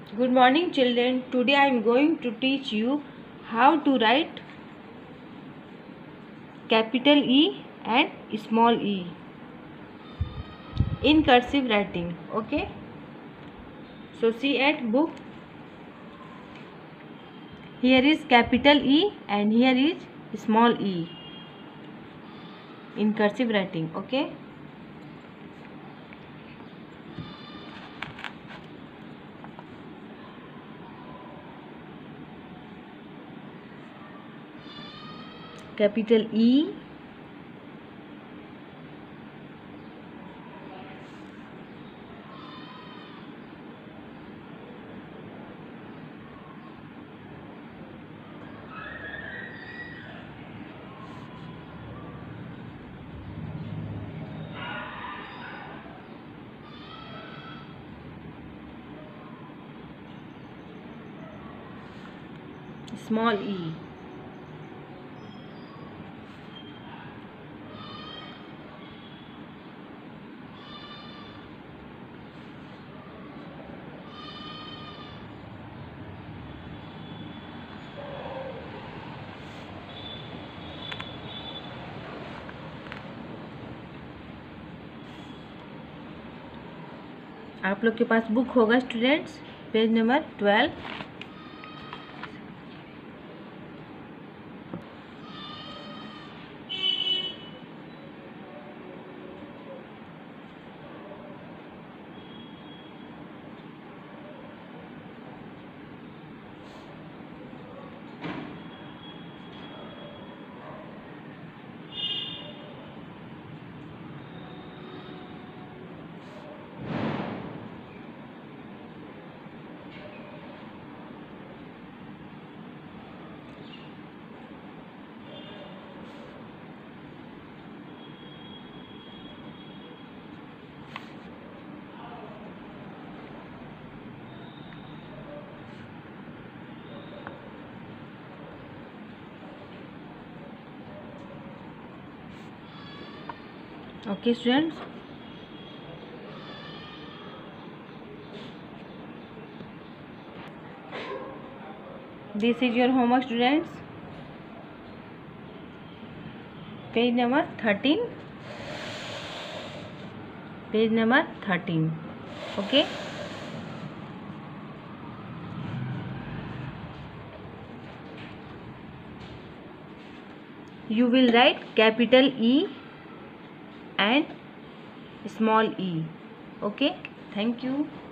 Good morning children. Today I am going to teach you how to write capital E and small e in cursive writing. Okay. So see at book. Here is capital E and here is small e in cursive writing. Okay. Capital E, small e. आप लोग के पास book होगा students, page number 12। Okay students, this is your homework students, page number 13, page number 13. Okay, you will write capital E and small e. Okay, thank you.